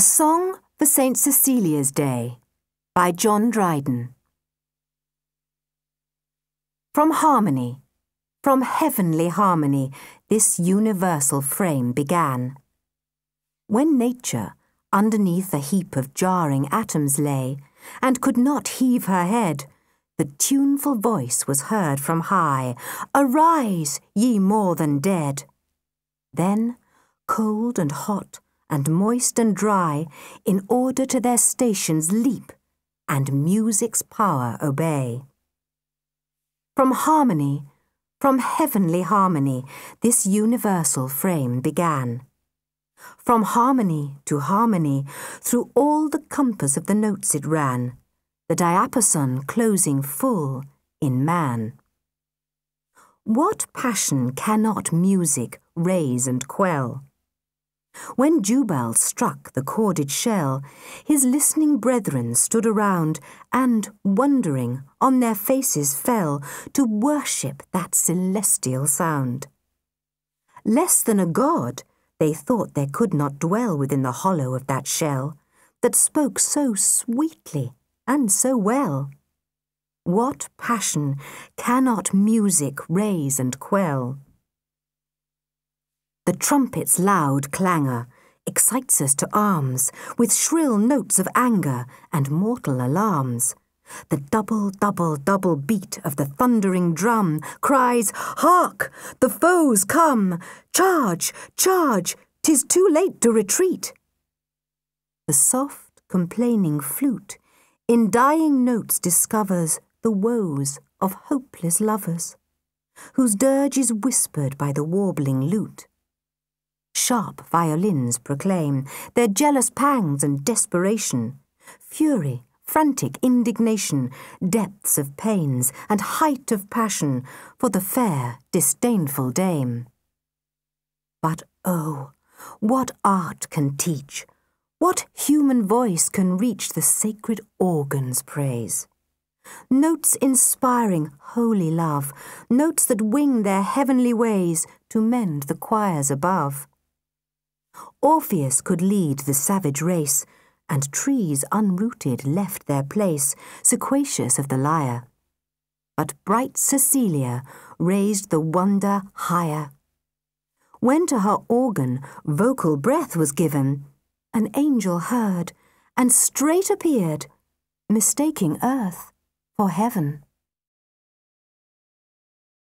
A Song for St. Cecilia's Day by Dryden. From harmony, from heavenly harmony, this universal frame began. When nature underneath a heap of jarring atoms lay, and could not heave her head, the tuneful voice was heard from high, "Arise, ye more than dead!" Then, cold and hot, and moist and dry, in order to their stations leap, and music's power obey. From harmony, from heavenly harmony, this universal frame began. From harmony to harmony, through all the compass of the notes it ran, the diapason closing full in man. What passion cannot music raise and quell? When Jubal struck the chorded shell, his listening brethren stood around, and, wondering, on their faces fell to worship that celestial sound. Less than a god, they thought there could not dwell within the hollow of that shell, that spoke so sweetly and so well. What passion cannot music raise and quell? The trumpet's loud clangour excites us to arms, with shrill notes of anger and mortal alarms. The double, double, double beat of the thundering drum cries, "Hark! The foes come! Charge! Charge! 'Tis too late to retreat!" The soft, complaining flute in dying notes discovers the woes of hopeless lovers, whose dirge is whispered by the warbling lute. Sharp violins proclaim their jealous pangs and desperation, fury, frantic indignation, depths of pains and height of passion for the fair, disdainful dame. But oh, what art can teach, what human voice can reach the sacred organ's praise? Notes inspiring holy love, notes that wing their heavenly ways to mend the choirs above. Orpheus could lead the savage race, and trees unrooted left their place, sequacious of the lyre. But bright Cecilia raised the wonder higher. When to her organ vocal breath was given, an angel heard, and straight appeared, mistaking earth for heaven.